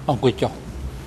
អង្គុយចុះ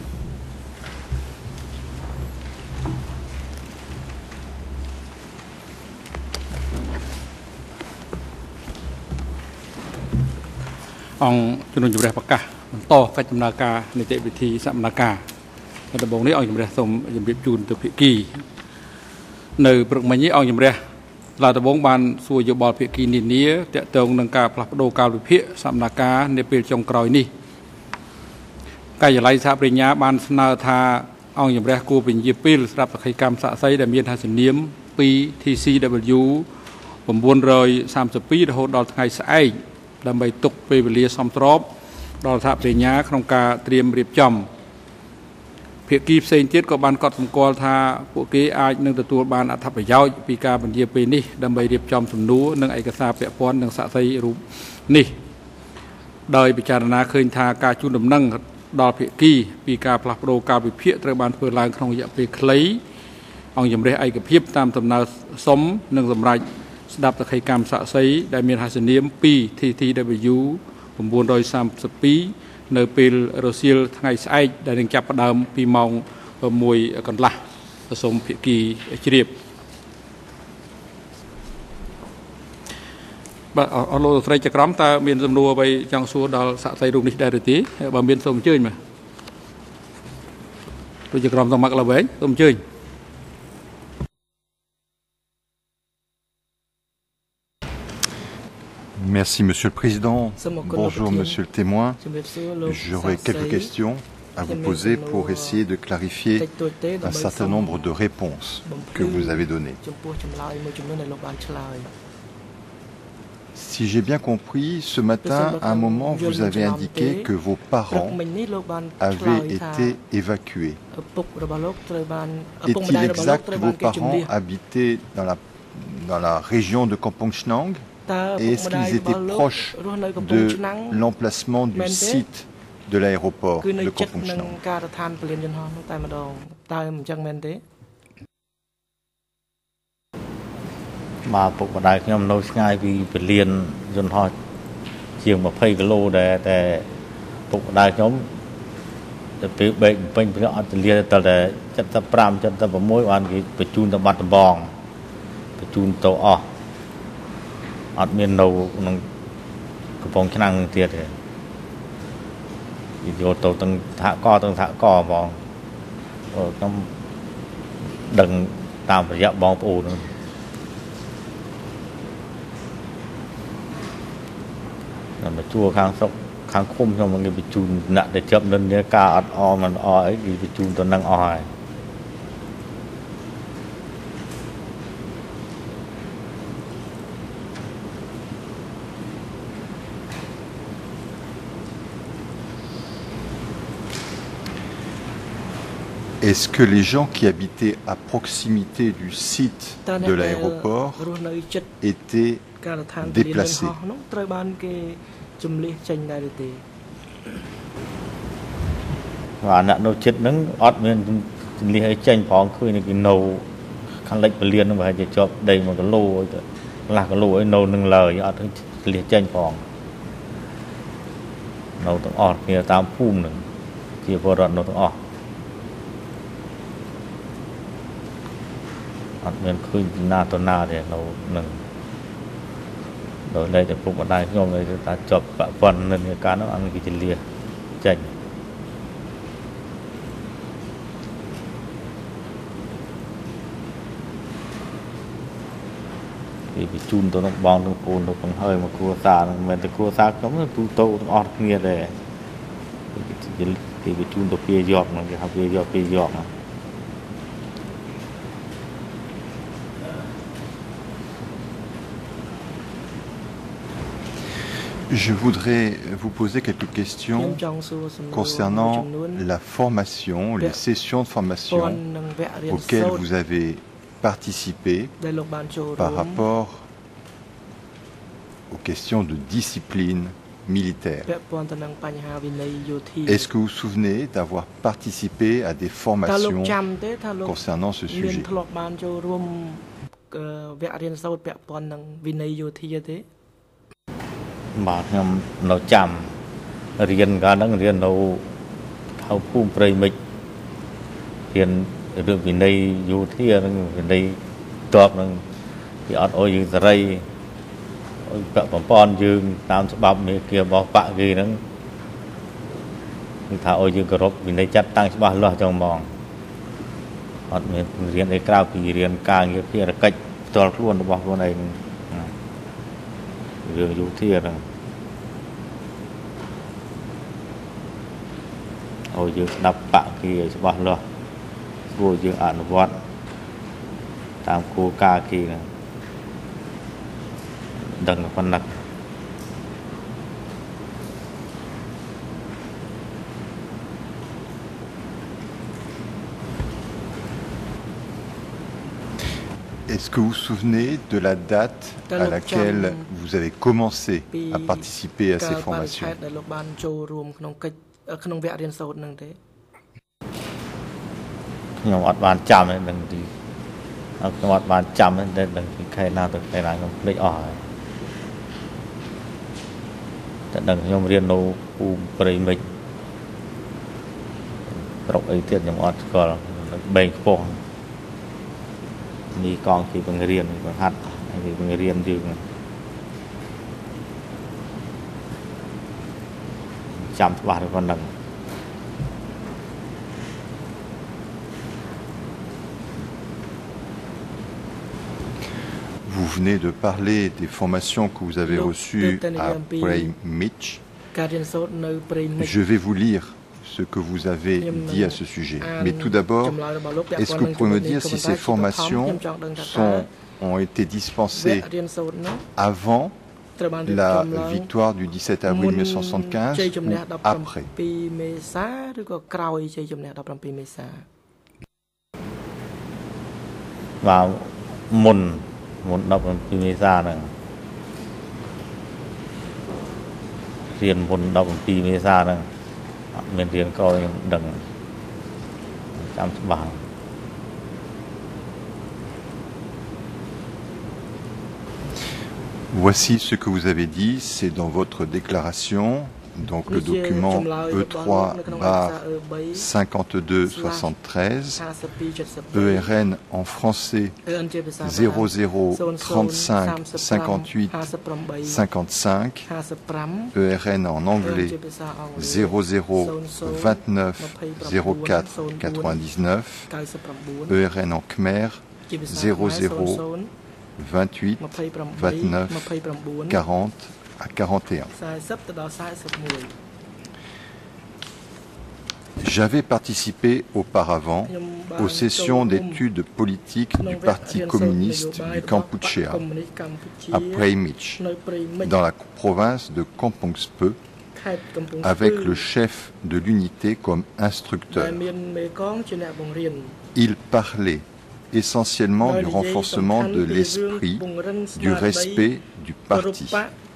អង្គជំនុំជម្រះប្រកាសបន្តកិច្ចដំណើរការនីតិវិធីសកម្មភាពដំបូងនេះអង្គជំរះសូមជម្រាបជូនទៅភាគីនៅព្រឹកមិញនេះអង្គជំរះឡាដំបងបានសួរយោបល់ភាគីនានាទាក់ទងនឹងការផ្លាស់ប្ដូរកាលវិភាគសកម្មភាពនាពេលចុងក្រោយនេះការិយាល័យសហប្រញ្ញាបានស្នើថាអង្គជំរះគួរពន្យាពេលស្រាប់សក្ខីកម្មសាក់សីដែលមានហត្ថនាមពី TCW 932រហូតដល់ថ្ងៃស្អែកដើម្បីទុកពេលវេលាសមស្របដល់សហប្រញ្ញាក្នុងការត្រៀមរៀបចំភាគីផ្សេងទៀតក៏បានកត់សម្គាល់ថាពួកគេអាចនឹងទទួលបានអត្ថប្រយោជន៍ពីការពន្យាពេលនេះដើម្បីរៀបចំសំណួរនិងឯកសារពាក់ព័ន្ធនឹងសាក្សីរូបនេះដោយពិចារណាឃើញថាការជូនដំណឹងដល់ភាគីពីការផ្លាស់ប្ដូរកាលវិភាគត្រូវបានធ្វើឡើងក្នុងរយៈពេលខ្លីអង្គជំរះឯកភាពតាមដំណើរសុំនិងសម្រាប់ស្ដាប់សក្ខីកម្មសាក្សីដែលមានហត្ថនាម 2TTW 932នៅពេលរសៀលថ្ងៃស្អែកដែលនឹងចាប់ផ្ដើមពីម៉ោង 6 កន្លះសូមភាគីជ្រាបបាទអរលោកស្រីចក្រមតើមានសំណួរអ្វីចង់សួរដល់សាក្សីរូបនេះដែរឬទេបើមានសូមអញ្ជើញមកលោកចក្រមតមកឡើងវិញសូមអញ្ជើញ Merci Monsieur le Président. Bonjour Monsieur le témoin. J'aurais quelques questions à vous poser pour essayer de clarifier un certain nombre de réponses que vous avez données. Si j'ai bien compris, ce matin, à un moment, vous avez indiqué que vos parents avaient été évacués. Est-il exact que vos parents habitaient dans la région de Kampong Chnang ? Et est-ce qu'ils étaient proches de l'emplacement du site de l'aéroport de Kampong Chnang ? បាទពុកម្ដាយខ្ញុំនៅឆ្ងាយពីពលានយន្តហោះជាង20គីឡូតែពុកម្ដាយខ្ញុំទៅពេលបែកពេញព្រះអត់ទលាតែ75 76បានគេបញ្ជូនទៅបាត់ដំបងបញ្ជូនទៅអស់អត់មាននៅក្នុងកំពង់ឆ្នាំងទៀតទេយកទៅទាំងសហកទាំងសហកហ្មងខ្ញុំដឹងតាមរយៈបងប្អូនហ្នឹងមកជួខាងស្រុកខាងឃុំខ្ញុំគេបញ្ជូនអ្នកដែលជាប់និន្នាការអត់អមិនអអីគេបញ្ជូនទៅនឹងអស់ហើយ Est-ce que les gens qui habitaient à proximité du site de l'aéroport étaient déplacés? Mình khơi na to na để nấu nừng rồi đây để phục ở đây nhóm này ta chọc bạ phần nên cái cá nó ăn cái chân lia chanh thì bị chun tôi nó bong nó cồn nó còn hơi mà cua xa mình thì cua xa giống như tu tô nó ọt kia để thì bị chun tôi kia giọt mà cái học kia giọt mà Je voudrais vous poser quelques questions concernant la formation, les sessions de formation auxquelles vous avez participé par rapport aux questions de discipline militaire. Est-ce que vous vous souvenez d'avoir participé à des formations concernant ce sujet? Màខ្ញុំនៅចាំរៀនកាលហ្នឹងរៀននៅ hậu phun prey mịch hiện được vì đây dù thế vì đây tọp năng thì ở ôi dương rây ôi vợ bỏng pon dương tam số bọc này kia bỏ bạ gì nó thà ôi dương cờ rốt vì đây chặt tăng số ba lo trong mòn họ mình riêng để cao thì riêng càng như kia là cách toàn luôn bỏ luôn này riêng dù thế là ôi dương đập bạ kia số ba lo vô dương ăn vót tam cô ca kia đằng phân nặng Est-ce que vous vous souvenez de la date à laquelle vous avez commencé à participer à ces formations? Nhưng mà bạn chạm ấy đừng thì bạn chạm ấy đừng thì khai nào được khai nào không lấy ở đừng nhom riêng nô u bơi mình rộng ấy thiệt nhom ọt còn bền phong mi con khi bằng riêng còn hạt thì bằng riêng chứ chạm bạn còn đừng. Vous venez de parler des formations que vous avez reçues à Prey Mitch. Je vais vous lire ce que vous avez dit à ce sujet. Mais tout d'abord, est-ce que vous pouvez me dire si ces formations ont été dispensées avant la victoire du 17 avril 1975 ou après? Vào mùn đọcពីមេសាហ្នឹងរៀនមុនដប់ពីមេសាហ្នឹងអត់មានរៀនក្រោយខ្ញុំដឹងចាំច្បាស់ Voici ce que vous avez dit, c'est dans votre déclaration. Donc le document E3/5273, ERN en français 00355855, ERN en anglais 00290499, ERN en khmer 00282940 à 41. J'avais participé auparavant aux sessions d'études politiques du Parti communiste du Kampuchea, à Prey Mitch, dans la province de Kampongspeu, avec le chef de l'unité comme instructeur. Il parlait essentiellement du renforcement de l'esprit, du respect du parti.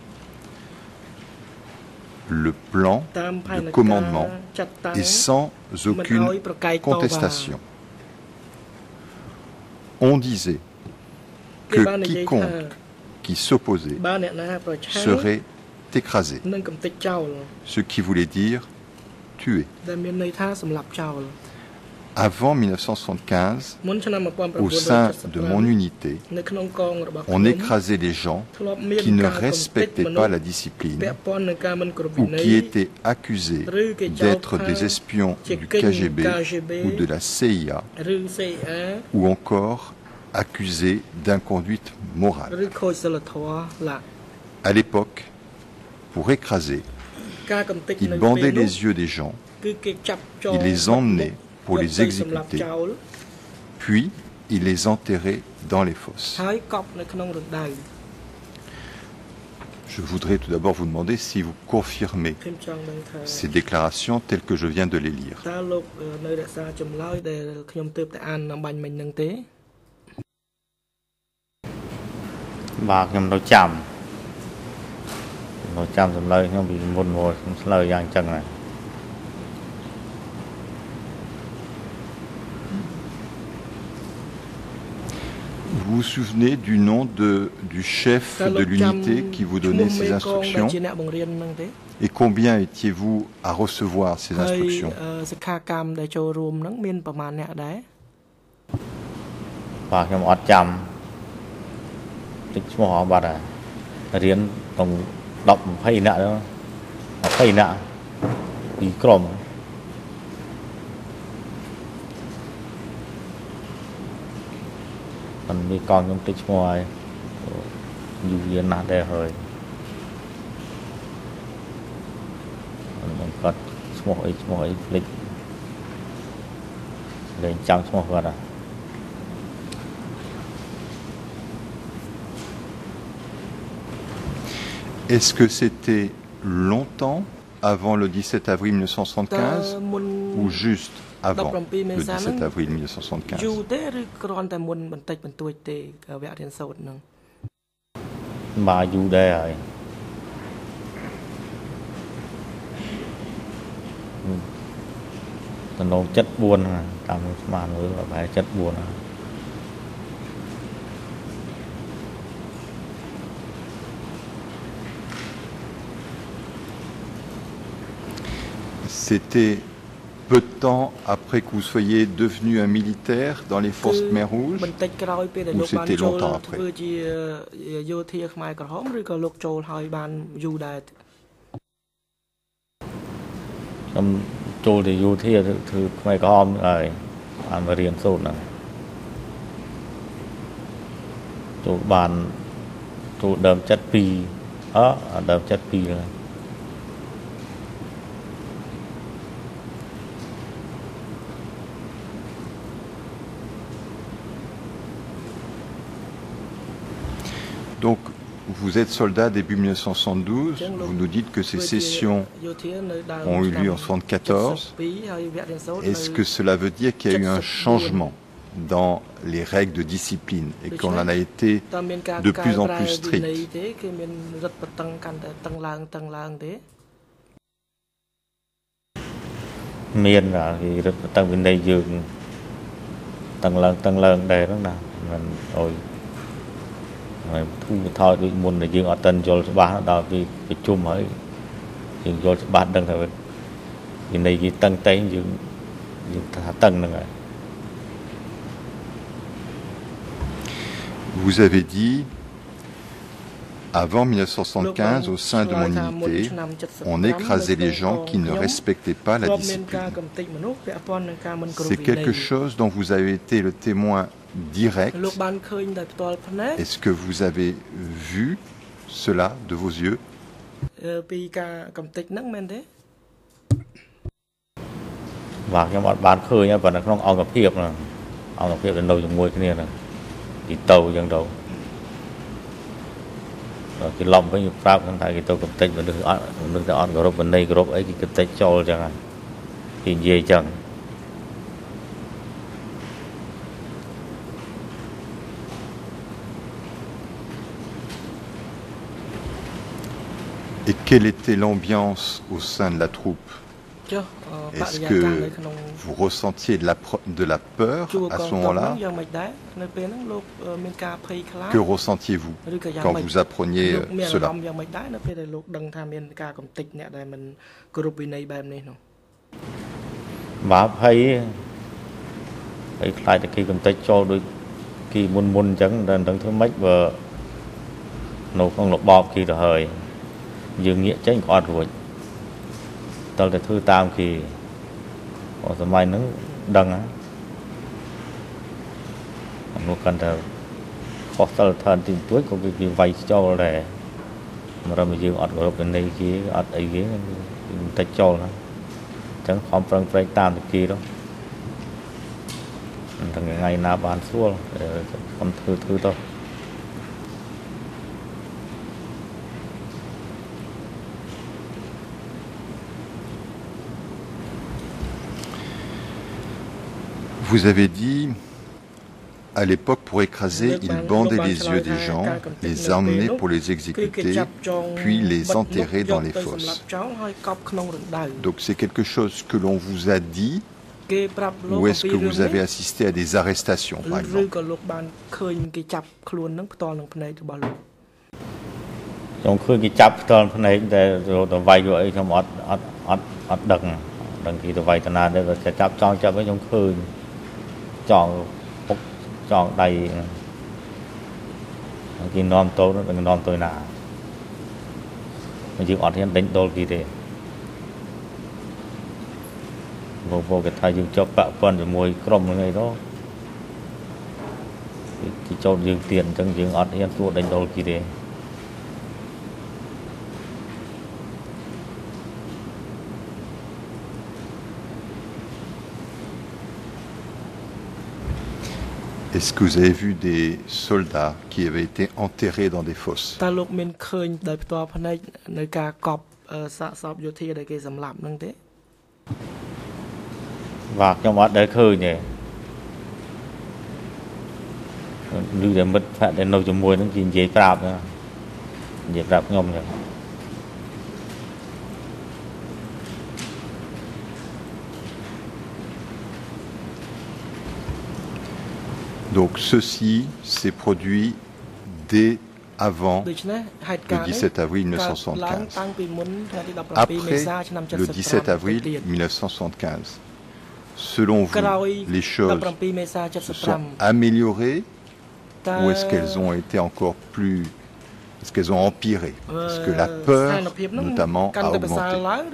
Le plan de commandement est sans aucune contestation. On disait que quiconque qui s'opposait serait écrasé, ce qui voulait dire tué. Avant 1975, au sein de mon unité, on écrasait les gens qui ne respectaient pas la discipline ou qui étaient accusés d'être des espions du KGB ou de la CIA ou encore accusés d'inconduite morale. À l'époque, pour écraser, ils bandaient les yeux des gens, ils les emmenaient pour les exécuter, puis il les enterrait dans les fosses. Je voudrais tout d'abord vous demander si vous confirmez ces déclarations telles que je viens de les lire. Vous vous souvenez du nom du chef de l'unité qui vous donnait ces instructions? Et combien étiez-vous à recevoir ces instructions? Mình con trong tích ngoài dù viên nát đây hơi mình có mỗi lịch lên trong small vật à. Est-ce que c'était longtemps avant le 17 avril 1975 ou juste avant le 17 avril 1975? Mà dù đây rồi nó chất buồn làm mà nữa là phải chất buồn. C'était peu de temps après que vous soyez devenu un militaire dans les forces Khmer Rouge ou c'était longtemps après? Tôi thì vô thi thì Khmer Rouge rồi mà riêng sốt này tôi bàn tôi đâm chất pi đâm chất pi rồi. Donc, vous êtes soldat début 1972, vous nous dites que ces sessions ont eu lieu en 1974. Est-ce que cela veut dire qu'il y a eu un changement dans les règles de discipline et qu'on en a été de plus en plus strict? Miền là thì rất tăng bên đây dường tăng lần đây đó nè mình rồi thu thôi đi muốn là dương ở tân cho ba đó vì chung mới dương cho ba đằng thôi thì này gì tăng tay dương tăng nữa. Vous avez dit, avant 1975, au sein de mon unité, on écrasait les gens qui ne respectaient pas la discipline. C'est quelque chose dont vous avez été le témoin direct. Est-ce que vous avez vu cela de vos yeux? Và cái bọn bán khơi nhá, và nó không ăn gặp hiệp là nấu trong ngôi cái này là thì tàu chẳng đâu. Rồi cái lòng với những pháp thằng cái tàu cầm tách và nước ta ăn group bên đây group ấy cái tách cho chẳng hạn thì về chẳng. Et quelle était l'ambiance au sein de la troupe? Est-ce que vous ressentiez de la peur à ce moment-là? Que ressentiez-vous quand vous appreniez cela? Mà thấy lại cái cầm tay cho đôi kỳ muôn chẳng đần đằng thứ mấy và nấu không lột bọt kỳ rồi hơi dương nghĩa tránh con rồi tao là thư tam kỳ ở sân bay nó đằng á nó cần là khó tao thân tìm tuổi của cái vay cho để mà ra mình dương ọt của bên đây kia ọt ấy kia tay cho nó chẳng không phải tam được kia đó thằng ngày nào bán xua để không thư thôi. Vous avez dit, à l'époque, pour écraser, ils bandaient les yeux des gens, les emmenaient pour les exécuter, puis les enterraient dans les fosses. Donc c'est quelque chose que l'on vous a dit Ou est-ce que vous avez assisté à des arrestations, par exemple? vô cái thay dương cho bạ phân rồi mùi crom này đó thì cho dương tiền trong dương ọt hiện tụ đánh đôi kia đi. Est-ce que vous avez vu des soldats qui avaient été enterrés dans des fosses? Và trong mắt đấy khơi nhỉ như để mất phải để nấu cho mùi nó chỉ dễ rạp nữa dễ rạp nhom nhỉ. Donc ceci s'est produit dès avant le 17 avril 1975. Après le 17 avril 1975, selon vous, les choses se sont améliorées ou est-ce qu'elles ont été encore plus... Est-ce qu'elles ont empiré? Est-ce que la peur, notamment, a augmenté?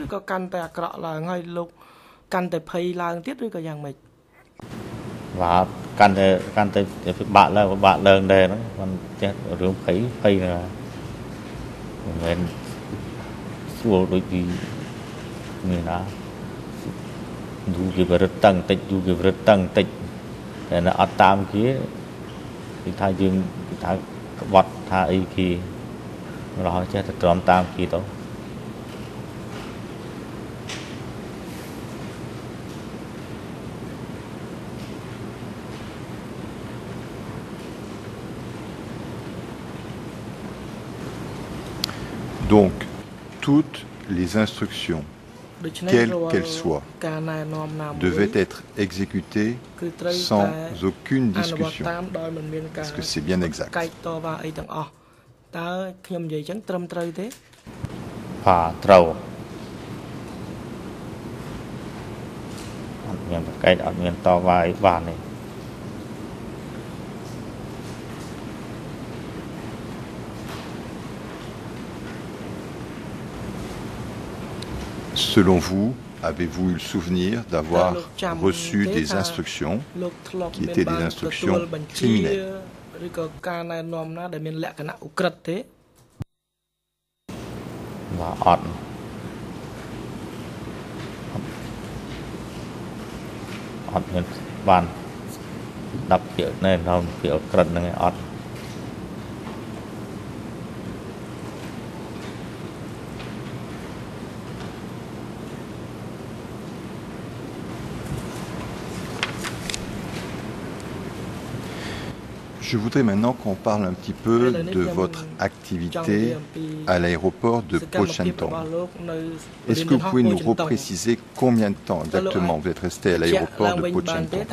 Và căn tới bạn lần đây nó còn rướng phây là mình xua đôi gì người đó dù cái vật tăng tịch để nó ở tam kia thì thay dương thay vật thay y kia rồi chứ trộm tam kia đâu. Donc, toutes les instructions, quelles qu'elles soient, devaient être exécutées sans aucune discussion. Est-ce que c'est bien exact? Selon vous, avez-vous eu le souvenir d'avoir reçu des instructions qui étaient des instructions criminelles? Je voudrais maintenant qu'on parle un petit peu de votre activité à l'aéroport de Pochentong. Est-ce que vous pouvez nous repréciser combien de temps exactement vous êtes resté à l'aéroport de Pochentong?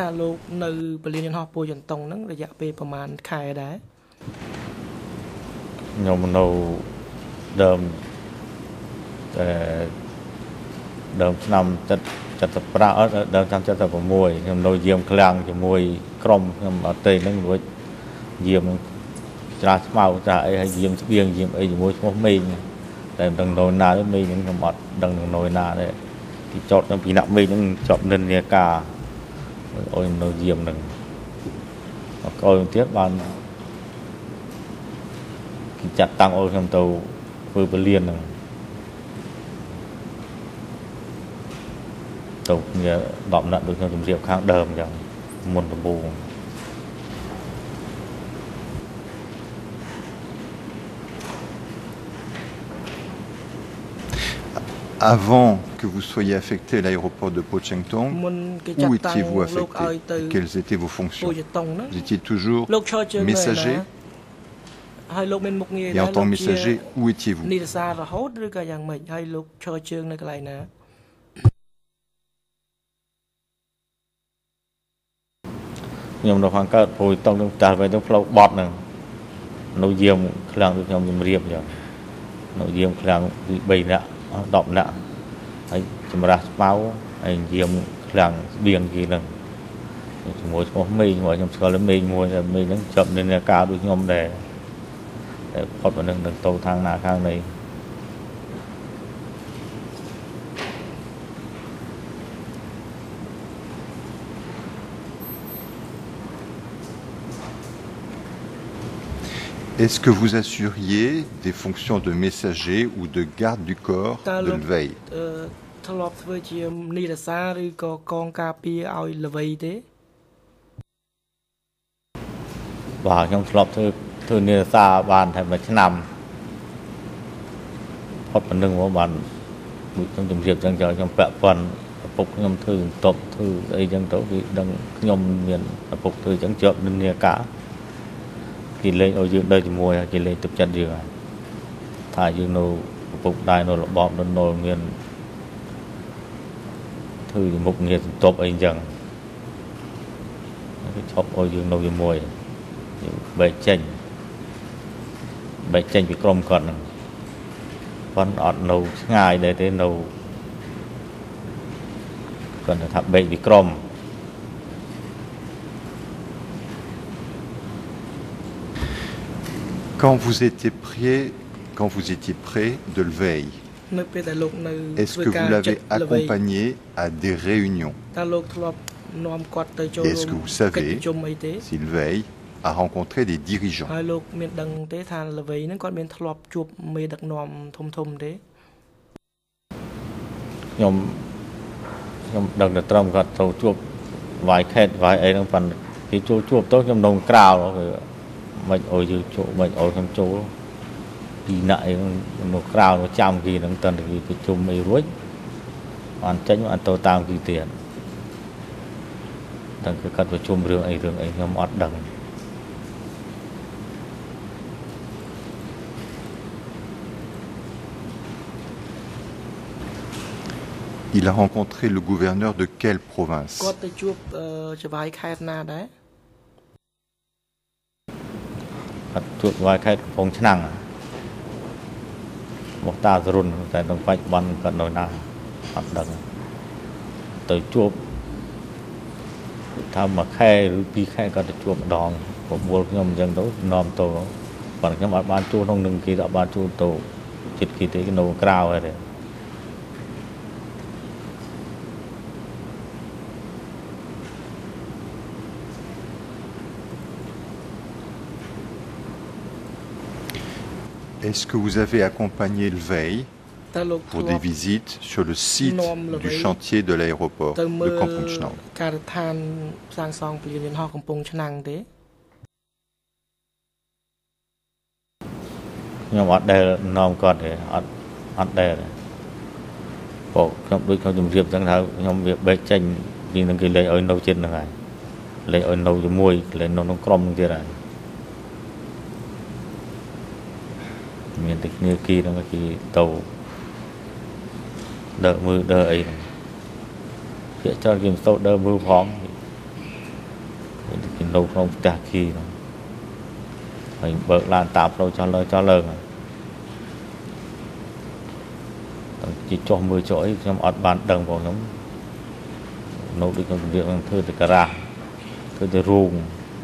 Diêm ra màu ra ấy diêm biếng diêm ấy mua cho mình để đằng nồi na với mình những mặt đằng nồi na đấy thì chọn nó bị nặng mình những chọn nên nhà cả ôi nồi diêm đằng coi tiếp ban chặt tăng ôi trong tàu vừa liền đằng tàu nhà bọng nặng được trong diệp kháng đờm chẳng một bù. Avant que vous soyez affecté à l'aéroport de Pochentong, où étiez-vous affecté? Quelles étaient vos fonctions? Vous étiez toujours messager? Et en tant que messager, où étiez-vous? ខ្ញុំនៅខាងកើតព្រោះតង់នឹងតាវិញទៅផ្លូវបត់ហ្នឹងនៅយាមខ្លាំងដូចខ្ញុំជំរាបចឹងនៅយាមខ្លាំងពី3នាក់10នាក់ហើយចម្រាស់ស្បៅហើយយាមខ្លាំងស្បៀងគេហ្នឹងជាមួយឈ្មោះមេងមកខ្ញុំស្គាល់មេងមួយតែមេងហ្នឹងជាប់នៅនៃការដូចខ្ញុំដែរតែផុតមកនឹងទៅខាងណាខាងនេះ Est-ce que vous assuriez des fonctions de messager ou de garde du corps de veille? Bah, trong slot thư nia xa bàn thành một năm, hot một nâng của bạn, trong trường diệp trong bệ phần, phục nhom thư top thư đây trong tổ vị đang nhom miền phục thư chẳng chợp nên nia cả. Khi lên ở dưới đây thì mùi khi lên tập trận gì thải dương nô phục đài nô bọm nô miền thư mục nghiệt top ấy chẳng cái chọc ở dương nô dưới mùi bệ chanh bị crom còn con ọt nâu ngay để thế nâu còn thập bệ bị crom. Quand vous étiez près de Lveil, est-ce que vous l'avez accompagné à des réunions? Et est-ce que vous savez si Lveil a rencontré des dirigeants? Đừng được trông gật trâu chuột vài khét vài ấy đang phần thì chuột tốt trong đồng cào rồi mình ôi dư chỗ mình ôi trong chỗ đi lại nó cào nó chăm gì nó tần thì cái chung mày rối hoàn tránh hoàn tàu tam kỳ tiền đừng cái cắt vào chung rừng ấy nhóm ọt đằng. Il a rencontré le gouverneur de quelle province? Chuột vài khách phong năng một ta run tại đồng vạch bắn cận nồi nào hoạt động tới chuột tham mà khe đi khe có được chuột đòn của mua nhom dân đấu nòm tổ còn cái mặt ban chuột không đừng kỳ đã ban chuột tổ chít kỳ tới cái nồi cao này đấy. Est-ce que vous avez accompagné Lveil pour des visites sur le site du chantier de l'aéroport de Kampong Chnang? Nhưng mà đây nòm còn thì ở đây bộ trong đôi trong dùng diệp chẳng thảo trong việc bê chanh vì những cái lấy ở nâu trên này lấy ở nâu cho môi lấy nâu nó crom như thế này miền tịch như kia nó cái tàu đỡ mưa đỡ ấy để cho game tàu đỡ mưa phóng cái nâu không cả khi nó phải bợ lan tạp đâu cho lơ chỉ cho mưa chổi trong ọt bàn đằng vào nhóm nâu được trong việc thưa từ cả ra thưa từ ruộng.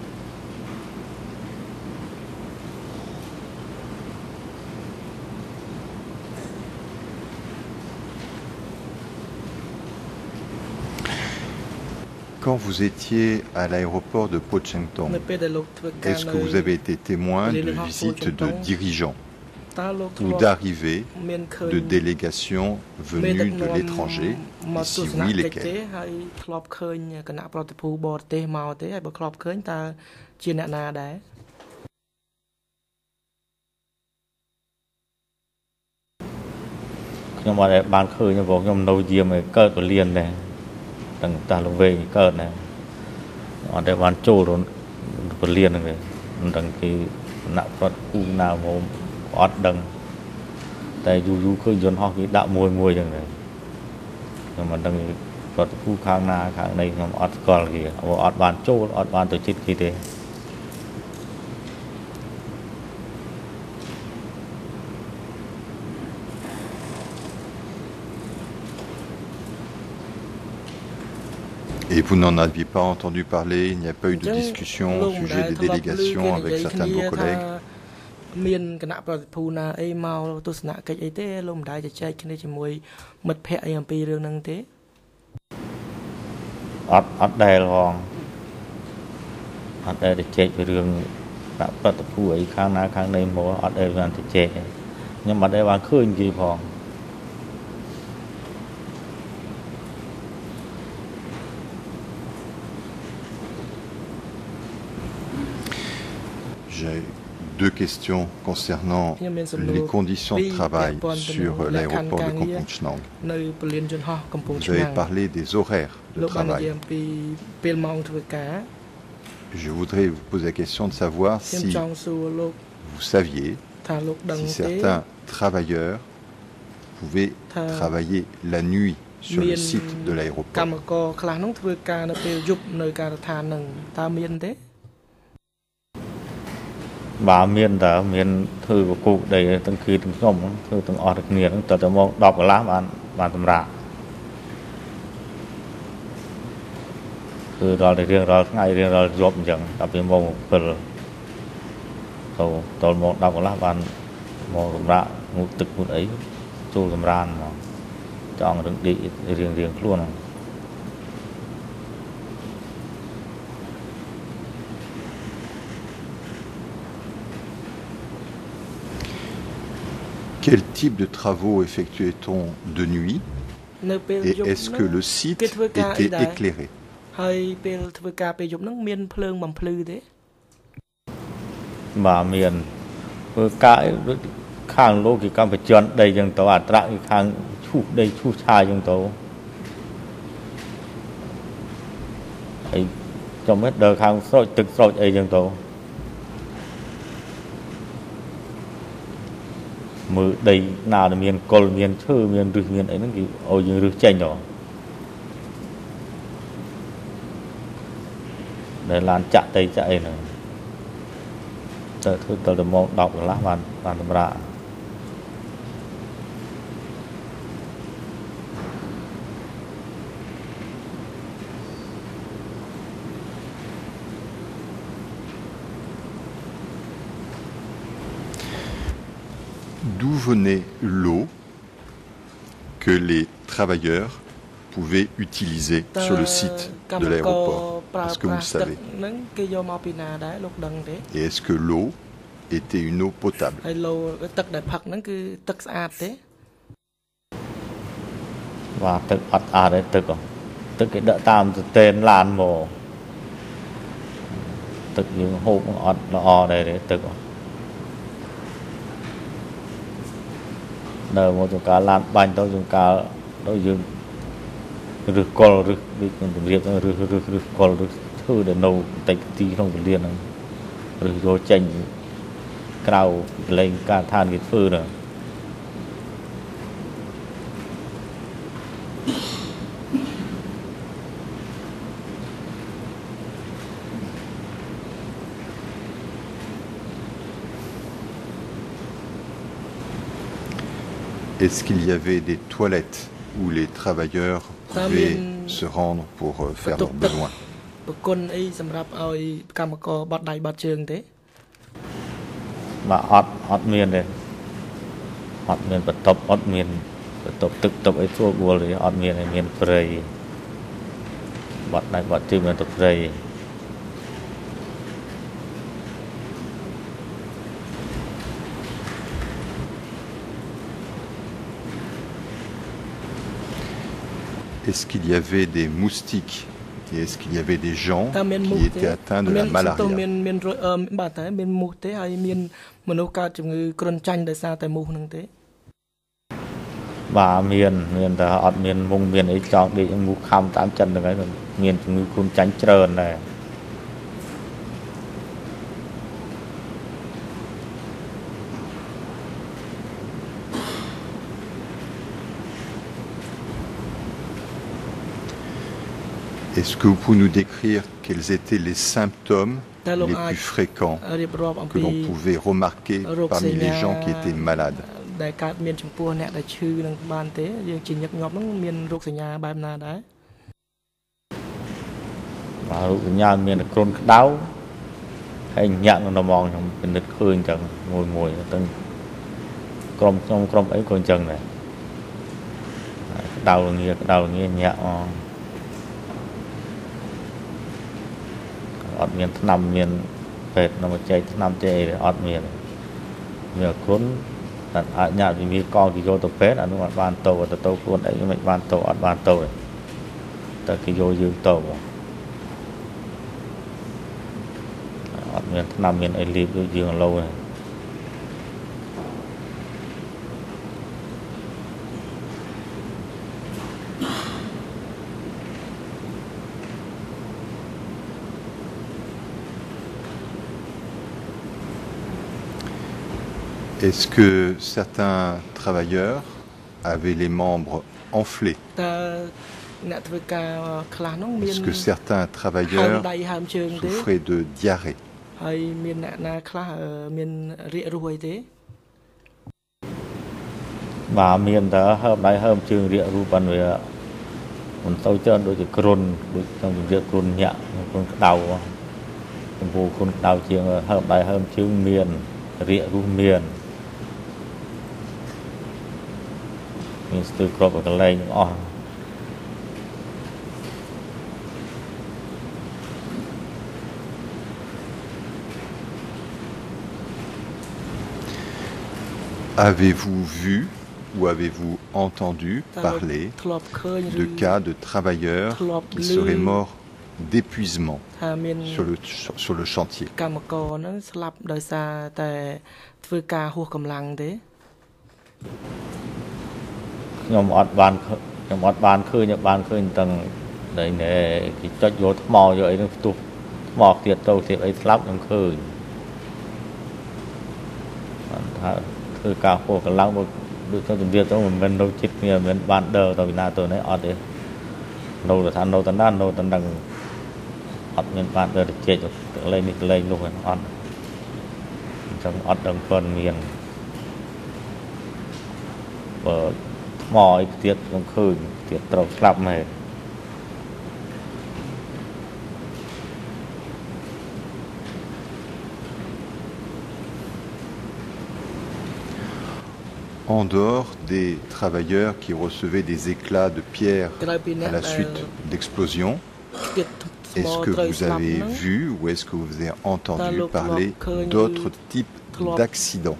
Quand vous étiez à l'aéroport de Pochengtong, est-ce que vous avez été témoin de visites de dirigeants ou d'arrivées de délégations venues de l'étranger, et si oui, lesquelles? Nhưng mà ban khơi như vậy nhưng nâu diêm này cơ của liền này đằng ta lồng về cơ này ở đây ban trâu rồi của liền này đằng cái nạo vật u nào mà ót đằng tại dù khơi dân họ cái đạo mùi chẳng này nhưng mà đằng ប្រតិភូខាងណាខាងណីខ្ញុំអត់ស្គាល់គេអត់បានចូលអត់បានទៅជិតគេទេ Et vous n'en aviez pas entendu parler, il n'y a pas eu de discussion au sujet des délégations avec certains de vos collègues? មានគណៈប្រតិភូណាអីមកទស្សនកិច្ចអីទេលោកមិនដែរចែកគ្នាជាមួយមិត្តភ័ក្តិអីអំពីរឿងហ្នឹងទេអត់ដែលផងអត់ដែលចែកពីរឿងប្រតិភូអីខាងណាខាងណីមកអត់ដែលបានចែកខ្ញុំអត់ដែលបានឃើញគេផង J'ai deux questions concernant les conditions de travail sur l'aéroport de Kampong Chnang. Vous avez parlé des horaires de travail. Je voudrais vous poser la question de savoir si vous saviez si certains travailleurs pouvaient travailler la nuit sur le site de l'aéroport. Bà miền đó miền thư của cụ đây từng khi từng xong thư từng ở được nhiều từng từng mong đọc lá bạn tầm ra từ đó để riêng đó ngay riêng đó giúp chẳng tập về mong phần cầu toàn mong đọc lá bạn mong tầm ra ngủ tực một ấy chu tầm ra mà chọn được đi riêng luôn. Quel type de travaux effectuait-on de nuit et est-ce que le site était éclairé? Bà miền cái khang lô cái cam phải chọn đây dân tàu à trạng cái khang chu đây chu chai dân tàu ấy trong hết đời khang soi từng soi ấy dân tàu mưa đầy nào là miền cồn miền thơ miền rừng miền ấy nó kiểu ôi như rừng chanh nhỏ để làm chặt tay chạy này tờ mong đọc lá bàn tầm ra D'où venait l'eau que les travailleurs pouvaient utiliser sur le site de l'aéroport? Est-ce que vous le savez? Et est-ce que l'eau était une eau potable? Và tức đấy tức cái đỡ tam tên lan mồ tức những hộp nó đây đấy tức nơi một chúng ta lan bánh tôi chúng ta đối dương rực col rực đi còn tụi liệt rực col rực thư để nấu tách tí không tụi liệt rồi rồi chanh cào lên cả than cái phư nữa. Est-ce qu'il y avait des toilettes où les travailleurs pouvaient se rendre pour faire leurs besoins? Mà ọt miền đây ọt miền bật tập tức tập ấy thua bùa rồi ọt miền này miền prey bật này bật chim miền tập prey. Est-ce qu'il y avait des moustiques et est-ce qu'il y avait des gens qui étaient atteints de la malaria? Bà miền ta ọt miền mông miền ấy chọn đi mù khăm tám chân được cái miền chúng người cũng tránh trơn này. Est-ce que vous pouvez nous décrire quels étaient les symptômes les plus fréquents que l'on pouvait remarquer parmi les gens qui étaient malades? Est-ce que certains travailleurs avaient les membres enflés? Est-ce que certains travailleurs souffraient de diarrhée? Avez-vous vu ou avez-vous entendu parler de cas de travailleurs qui seraient morts d'épuisement sur le chantier? En dehors des travailleurs qui recevaient des éclats de pierre à la suite d'explosions, est-ce que vous avez vu ou est-ce que vous avez entendu parler d'autres types d'accidents?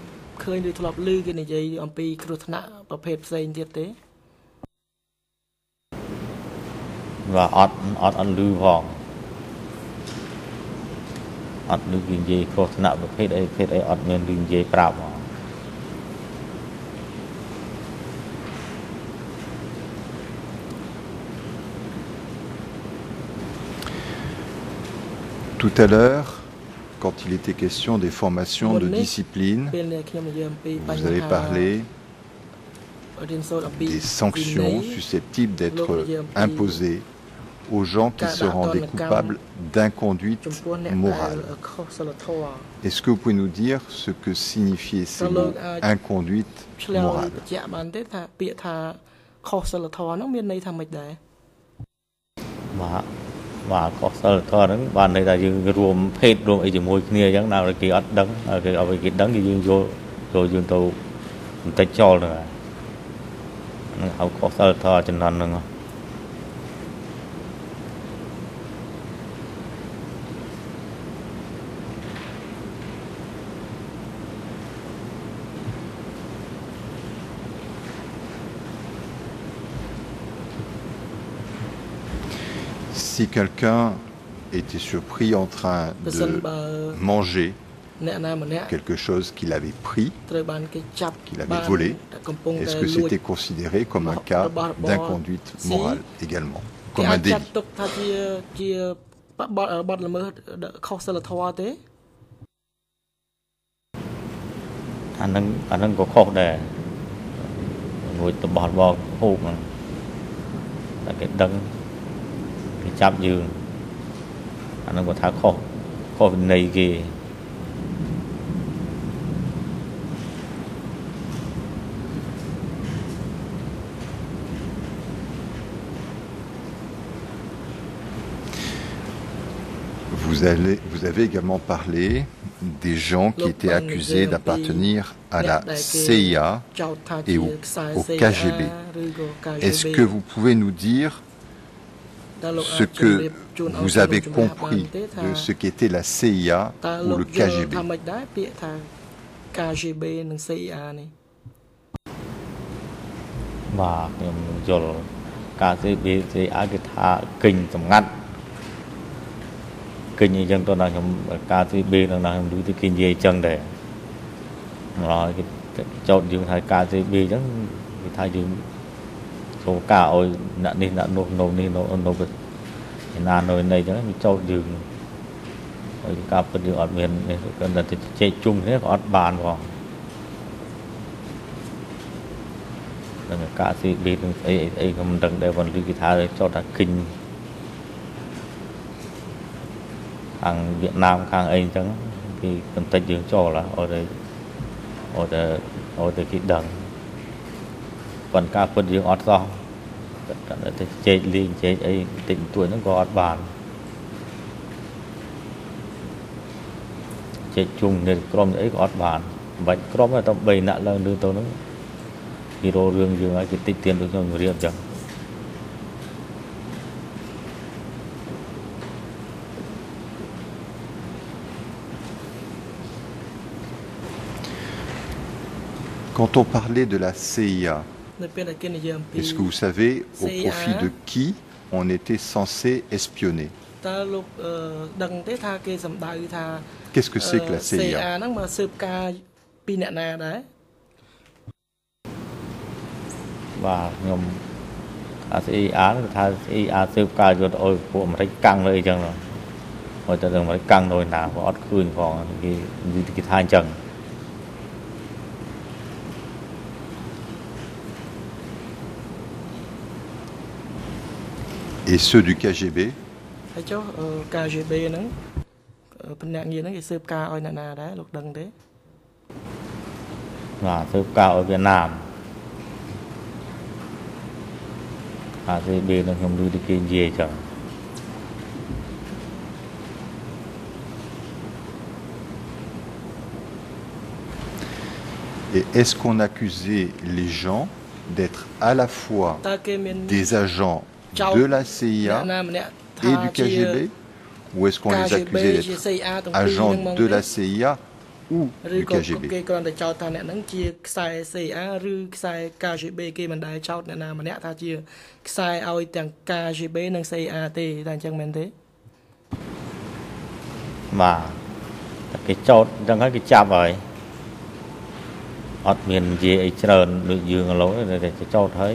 Tout à l'heure, quand il était question des formations de discipline, vous avez parlé des sanctions susceptibles d'être imposées aux gens qui se rendaient coupables d'inconduite morale. Est-ce que vous pouvez nous dire ce que signifiaient ces mots inconduite morale? Si quelqu'un était surpris en train de manger quelque chose qu'il avait pris, qu'il avait volé, est-ce que c'était considéré comme un cas d'inconduite morale également, comme un délit? จับยืนอันนั้นก็ท้าข้อในกี Vous avez également parlé des gens qui étaient accusés d'appartenir à la CIA et au KGB. Est-ce que vous pouvez nous dire ce que vous avez compris de ce qu'était la CIA ou le KGB? Kinh như dân tôi đang ca thứ B đang đối với kinh dây chân để rồi cái chọn dương thay ca thứ B chứ thay dương số cả ôi nạn đi nạn nộp bịch nàn rồi này chứ chọn dương rồi ca phân dương ở miền này cần là chạy chung thế có bàn vào là ca thứ B ấy không đừng để còn đi cái thay cho ta kinh hàng Việt Nam hàng ấy chẳng thì cần tách dương cho là ở đây cái đằng còn ca phân dương ọt do chơi liên chơi ấy tỉnh tuổi nó có ọt bàn chơi chung nên crom ấy có ọt bàn vậy crom là tao bày nạn là đưa tao nó thì đồ dương dương ấy cái tích tiền được cho người riêng chẳng. Quand on parlait de la CIA, est-ce que vous savez au profit de qui on était censé espionner? Qu'est-ce que c'est que la CIA? Và nhom CIA tha CIAสืบการจนโอ้ยพวกมันได้กังเลยจังเลยโอ้ยแต่เรื่องมันกังโดยหนาเพราะอดคืนของที่ทางจัง Et ceux du KGB? KGB nó bên nạn gì nó cái sếp ca ở nà đấy lục đằng đấy. Là sếp ca ở Việt Nam. KGB nó không đưa đi kinh gì chẳng. Et est-ce qu'on accusait les gens d'être à la fois des agents de la CIA et du KGB, ou est-ce qu'on les accusait d'être agents de la CIA ou du KGB? Mà cái chốt đang cái chạm rồi ở miền gì ấy trơn được dương lối để cho chốt thấy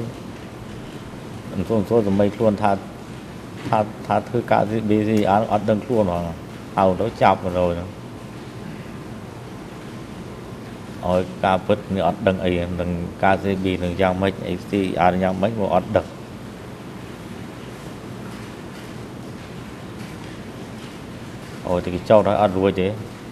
số mấy luôn tha thứ cả gì ở đằng luôn mà ao đó chọc rồi rồi ca bứt như ở đằng ấy đằng KGB đằng giang mấy ấy thì giang mấy một ở đằng rồi thì cái châu đó ăn ruồi chứ.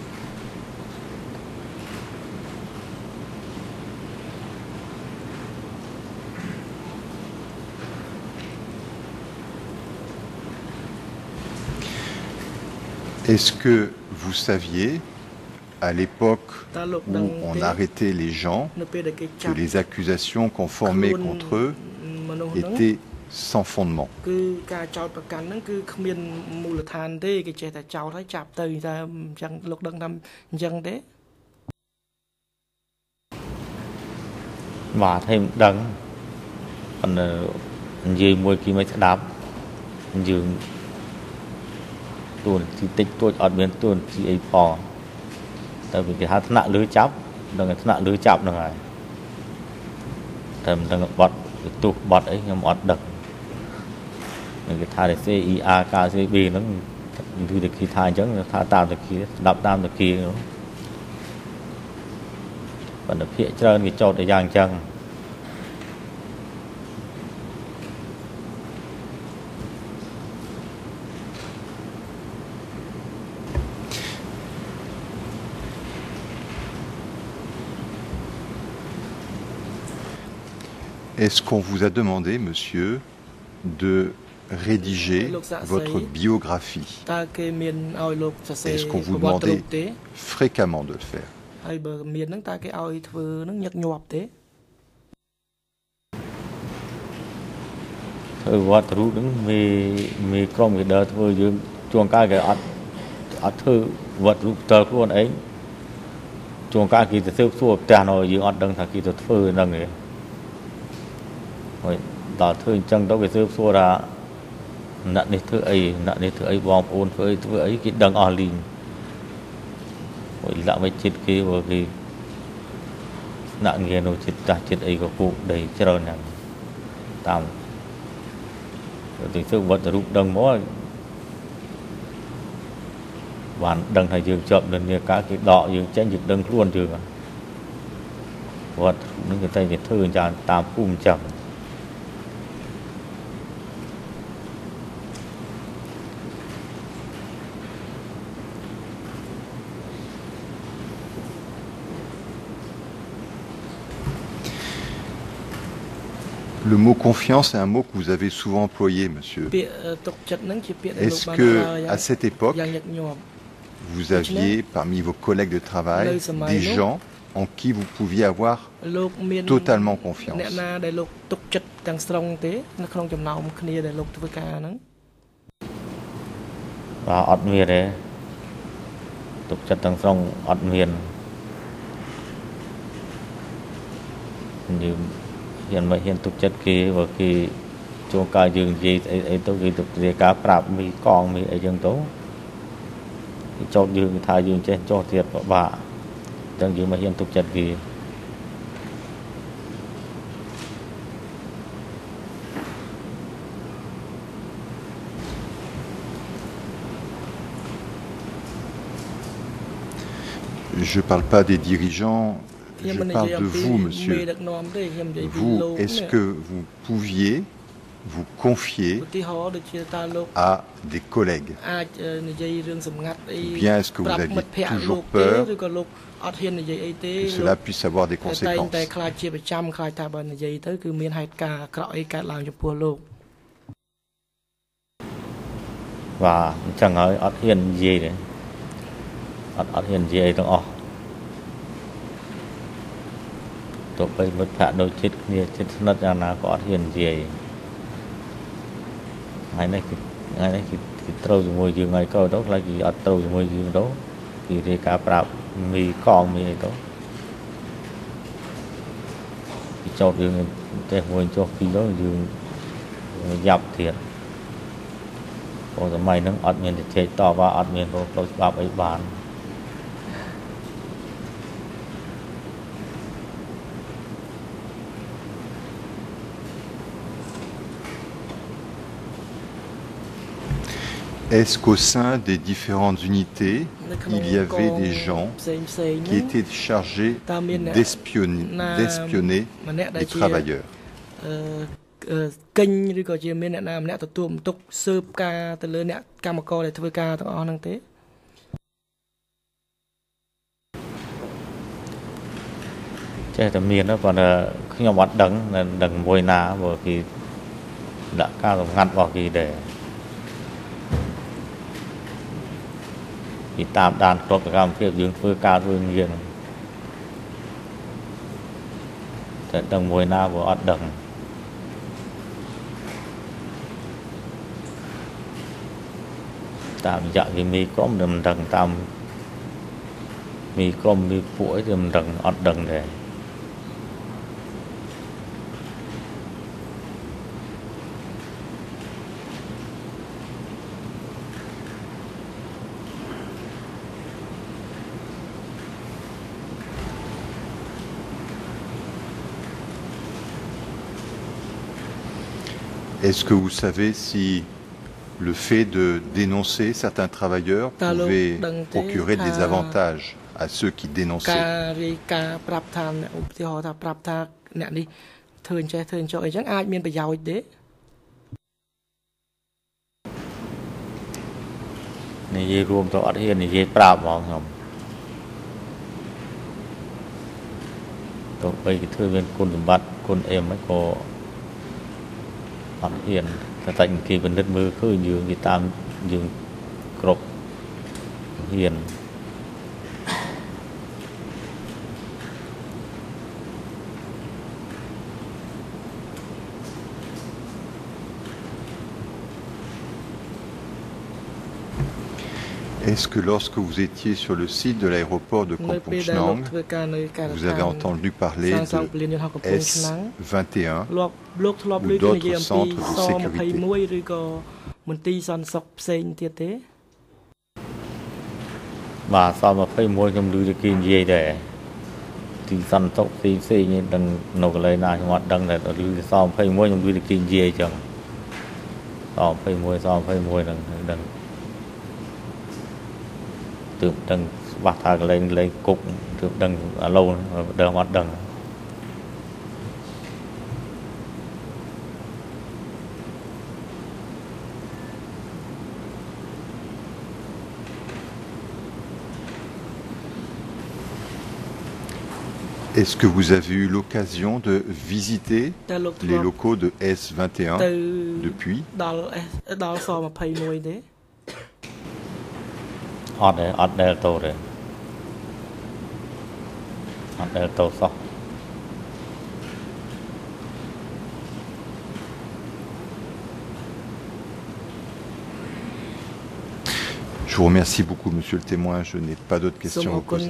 Est-ce que vous saviez, à l'époque où on arrêtait les gens, que les accusations qu'on formait contre eux étaient sans fondement? Và thêm đắng còn gì mùi kia mới đáp dường tuần thì tích tôi ở bên tuần thì ấy phò tại vì cái hát nạ lưới chắp đừng cái nạ lưới chắp đừng này thầm đừng bọt tụ bọt ấy nhưng bọt đực cái thai để CIA KGB nó như được khi thai chẳng thai tam được khi đập tam được khi nữa còn được phía trên cái chốt để giang chân. Est-ce qu'on vous a demandé, monsieur, de rédiger votre biographie? Est-ce qu'on vous demandait fréquemment de le faire? Nặng này thứ ấy bom ôn thứ ấy cái đằng ở liền rồi lại mới chết kia rồi thì nặng nghe nó chết ấy có cụ đầy chờ nè tạm rồi từ thứ vật rụt đằng mó hoàn đằng thầy dương chậm nên như cả cái đọ dương chén dịch đằng luôn dương vật những cái tay cái thư chàng tạm phum chậm. Le mot confiance est un mot que vous avez souvent employé, monsieur. Est-ce que, à cette époque, vous aviez parmi vos collègues de travail des gens en qui vous pouviez avoir totalement confiance? Hiện mà hiện thực chất kia và khi cho cả dương gì ấy tôi ghi tục về cả prap mi con mi ấy dương tố cho dương thay dương trên cho thiệt và bà đang dương mà hiện thực chất kia Je parle pas des dirigeants. Je parle de vous, monsieur. Vous, est-ce que vous pouviez vous confier à des collègues? Ou bien est-ce que vous aviez toujours peur que cela puisse avoir des conséquences? Và chẳng hỏi ớt hiền gì đấy ớt hiền gì ấy đâu tôiไปmất phạt đôi chết kia chết nát ra nào có hiền gì ngày nay thì trâu mùi dương ngày câu đó là gì ở trâu mùi dương đó thì cả prap mì con mì đó thì cho dương cái mùi cho khi đó dương dập thiệt còn mày nó ọt miền thì chạy to và ọt miền rồi tôi bảo ấy bán. Est-ce qu'au sein des différentes unités, il y avait des gens qui étaient chargés d'espionner les travailleurs? Chứ tầm miền đó còn khi nhau bắt đằng môi ná vừa khi đã cao ngăn vào khi để thì tạm đàn có cái làm việc dương phơi cao dương nghiền tại đằng môi ná vừa ọt đằng tạm dạ thì mi có đầm đằng tạm mi có mi phổi đầm đằng ọt đằng để Est-ce que vous savez si le fait de dénoncer certains travailleurs pouvait procurer des avantages à ceux qui dénonçaient? Này rùm cho ở đây này prap vào không? Tôi bây cái thư viên quân bắt quân em mới có Hạt hiền ta tạnh kỳ vấn đất mưa khơi dương thì tam dương cột hiền Est-ce que lorsque vous étiez sur le site de l'aéroport de Kampong Chnang, vous avez entendu parler de S21 ou d'autres centres de sécurité? Bà sao mà phải mua trong lưu cái gì để thì săn tóc thì như đằng nộp cái này mà đằng này lưu sao phải mua trong lưu cái gì chẳng sao phải mua đằng từ đằng bắt thằng lên cục từ đằng lâu đằng mặt đằng Est-ce que vous avez eu l'occasion de visiter les locaux de S21 depuis? Ở đây tàu đấy, ở đây tàu sao? Je vous remercie beaucoup, monsieur le témoin. Je n'ai pas d'autres questions à vous poser.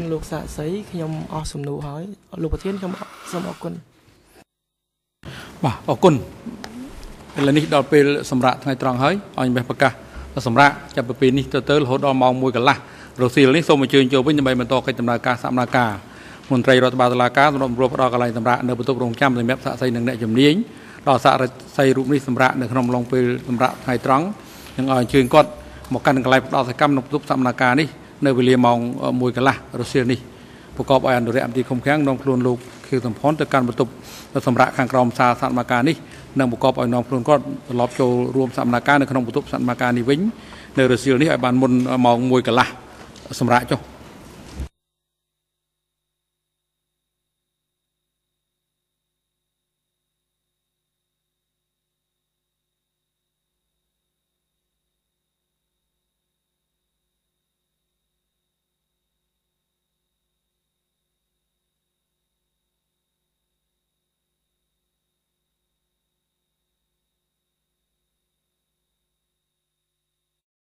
một căn lại đào cam nộp giúp sắm cá ní nơi về liền mong mùi cả lá Russia ní,ประกอบอันโดยอันที่คมแข็งน้องพลุนลูกคือสมพรจากการบรรทุกสำหรับข้างกรอมซาสัมมาการนี้นั่งประกอบอันน้องพลุนก็ลอบโจรวมสัมมาการในขนมบรรทุกสัมมาการนี้วิ่งในรัสเซียนี้ไอ้บ้านมุนมองมวยกันละสำหรับเจ้า